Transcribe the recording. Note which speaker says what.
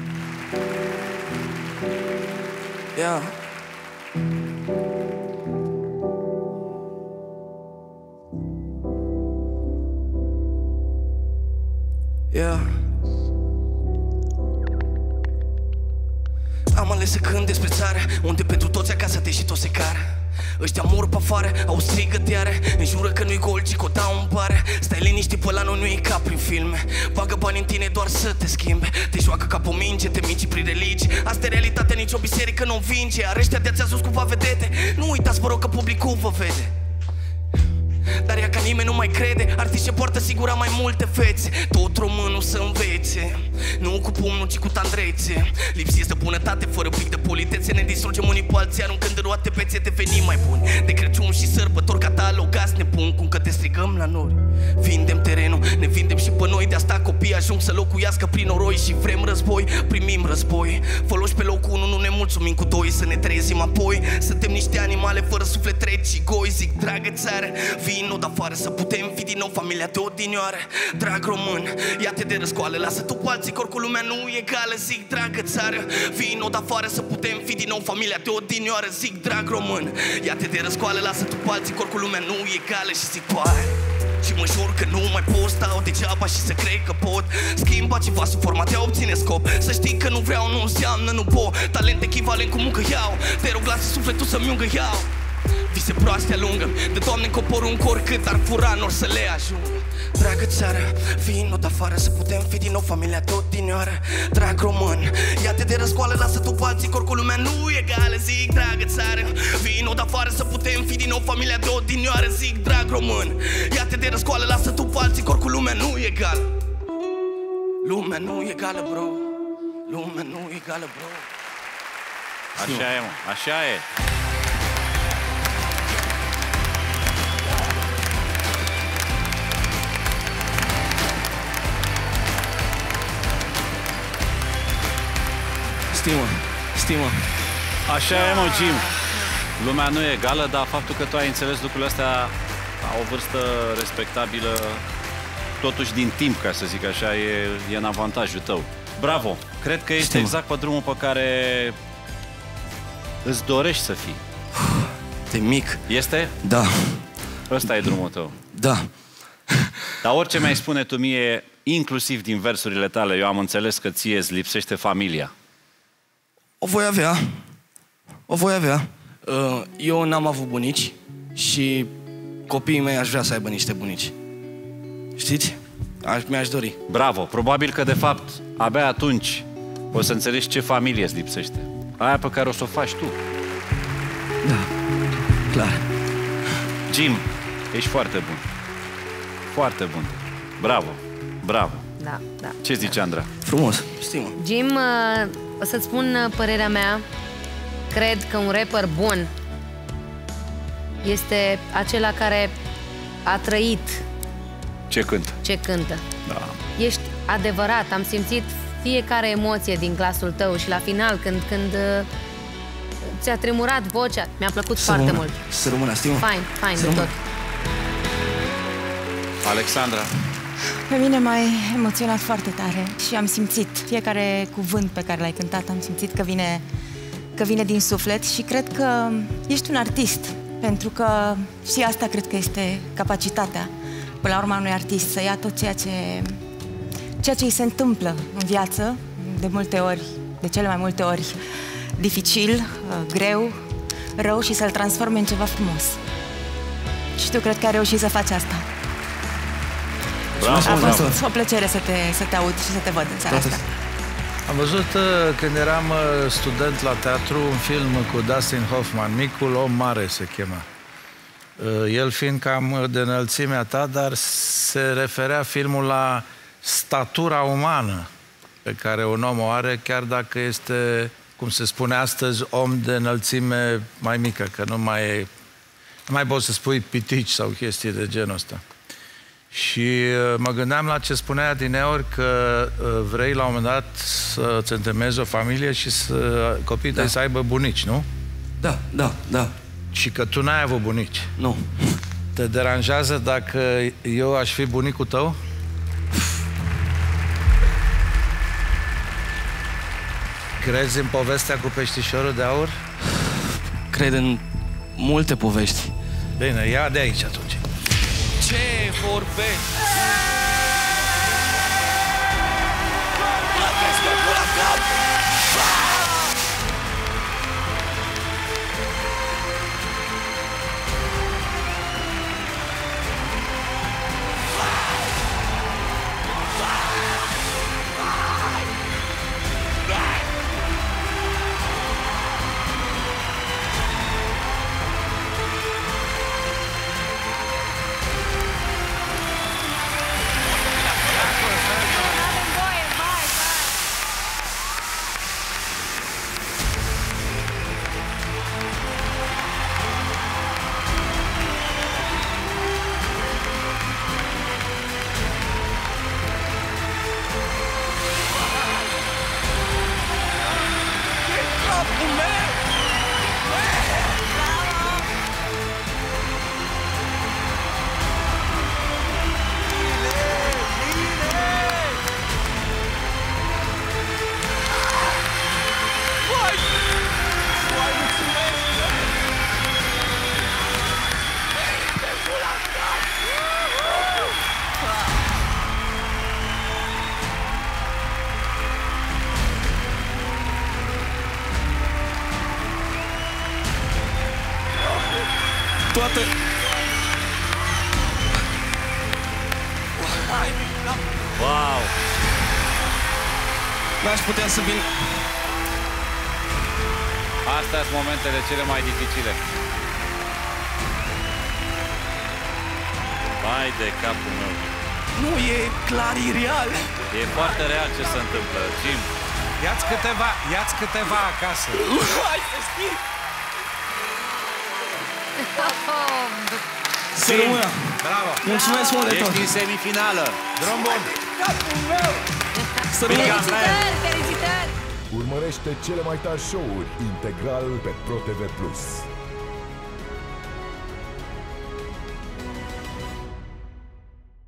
Speaker 1: Yeah. Yeah. Am ales să cânt despre țară unde pentru toți acasă deși tot se cară. Ăștia mor pe afară, au strigăt iară. Înjură că nu-i gol, ci că o dau în bară. Stai liniștit pe la noi, nu e ca prin filme. Bagă bani în tine doar să te schimbe. Te joacă ca pe o minge, te minci prin religii. Asta e realitatea, nicio biserică nu învinge. Iar ăștia de-ați sus cumva vedete. Nu uitați, vă rog, că publicul vă vede. Dar ea ca nimeni nu mai crede. Artiști ce poartă sigura mai multe fețe. Tot românul să învețe. Nu cu pumnul, ci cu tandrețe. Lipsiți de bunătate, fără pic de politețe. Ne distrugem unii pe alții, aruncând în roate pețe. Devenim mai buni, de Crăciun și sărbători catalogați ne pun cum că te strigăm la nori. Vindem terenul, ne vindem și pe noi. De asta copiii ajung să locuiască prin noroi. Și vrem război, primim război. Foloși pe locul 1, nu ne mulțumim cu 2. Să ne trezim apoi, suntem niște animale fără suflet treci și goi. Zic, dragă țară, vino de afară să putem fi din nou familia de odinioară. Drag român, ia-te de răscoală, lasă tu pe alții, că oricum lumea nu e egală. Zic, dragă țară, vino de afară să putem fi din nou familia de odinioară. Zic, drag român, ia-te de răscoală, lasă tu pe alții, că oricum lumea nu e egală. Și zic, pai, și mă jur că nu mai pot stau degeaba și să cred că pot schimba ceva sub forma de a obține scop. Să știi că nu vreau, nu înseamnă nu pot. Talent echivalent cu muncă iau. Te rog, lasă sufletul să-mi ungă iau. Vise proaste alungă, de Doamne că porunc oricât ar fura, n-or să le ajungă. Dragă țară, vino de afară să putem fi din nou familia de odinioară. Drag român, ia-te de răscoală, lasă tu pe alții, că oricum lumea nu e egală. Zic, dragă țară, vino de afară să putem fi din nou familia de odinioară. Zic, drag român, ia-te de răscoală, lasă tu pe alții, că oricum lumea nu e egală. Lumea nu e egală, bro. Lumea nu e egală, bro.
Speaker 2: Așa e, mă, așa e.
Speaker 1: Stimă.
Speaker 2: Așa e, mă, Jim. Lumea nu e egală, dar faptul că tu ai înțeles lucrurile astea la o vârstă respectabilă, totuși din timp, ca să zic așa, e în avantajul tău. Bravo! Cred că ești exact pe drumul pe care îți dorești să fii.
Speaker 1: De mic.
Speaker 2: Este?
Speaker 1: Da.
Speaker 2: Ăsta e drumul tău.
Speaker 1: Da.
Speaker 2: Dar orice mi-ai spune tu mie, inclusiv din versurile tale, eu am înțeles că ție îți lipsește familia.
Speaker 1: O voi avea. Eu n-am avut bunici și copiii mei aș vrea să aibă niște bunici. Știți? Mi-aș dori.
Speaker 2: Bravo! Probabil că, de fapt, abia atunci o să înțelegi ce familie îți lipsește. Aia pe care o să o faci tu.
Speaker 1: Da, clar.
Speaker 2: Jim, ești foarte bun. Foarte bun. Bravo! Bravo!
Speaker 3: Da.
Speaker 2: Ce zice Andra?
Speaker 1: Frumos, stimă.
Speaker 3: Jim, o să-ți spun părerea mea. Cred că un rapper bun este acela care a trăit
Speaker 2: ce cântă.
Speaker 3: Ce cântă.
Speaker 2: Da.
Speaker 3: Ești adevărat, am simțit fiecare emoție din glasul tău și la final, când ți-a tremurat vocea, mi-a plăcut foarte mult.
Speaker 1: Să rămână, stimă.
Speaker 3: Fain de tot.
Speaker 2: Alexandra.
Speaker 4: Pe mine m-ai emoționat foarte tare și am simțit fiecare cuvânt pe care l-ai cântat, am simțit că vine din suflet și cred că ești un artist, pentru că și asta cred că este capacitatea, până la urmă, unui artist, să ia tot ceea ce îi se întâmplă în viață, de cele mai multe ori dificil, greu, rău, și să-l transforme în ceva frumos. Și tu cred că ai reușit să faci asta.
Speaker 2: Bravo,
Speaker 4: a fost o plăcere să te aud și să te văd în seara asta.
Speaker 5: Am văzut când eram student la teatru un film cu Dustin Hoffman, Micul om mare se chema. El fiind cam de înălțimea ta, dar se referea filmul la statura umană pe care un om o are, chiar dacă este, cum se spune astăzi, om de înălțime mai mică, că nu mai poți să spui pitici sau chestii de genul ăsta. Și mă gândeam la ce spunea adineori, că vrei la un moment dat să-ți întemeiezi o familie și copiii tăi să aibă bunici, nu?
Speaker 1: Da.
Speaker 5: Și că tu n-ai avut bunici.
Speaker 1: Nu.
Speaker 5: Te deranjează dacă eu aș fi bunicul tău? Crezi în povestea cu peștișorul de aur?
Speaker 1: Cred în multe povești.
Speaker 5: Bine, ia de aici atunci.
Speaker 1: Ce vorbești? Toată...
Speaker 2: Wow!
Speaker 1: N-aș putea să vin...
Speaker 2: Astea sunt momentele cele mai dificile. Vai de capul meu.
Speaker 1: Nu, e clar, e real.
Speaker 2: E foarte real ce se întâmplă, Jim.
Speaker 5: Ia-ți câteva acasă.
Speaker 1: Hai să știi!
Speaker 2: Să
Speaker 5: rămână! Bravo!
Speaker 1: Mulțumesc mult de tot!
Speaker 2: Ești în semifinală!
Speaker 5: Drum bun!
Speaker 1: Să rămână!
Speaker 3: Felicitări, felicitări!
Speaker 6: Urmărește cele mai tari show-uri integral pe ProTV+.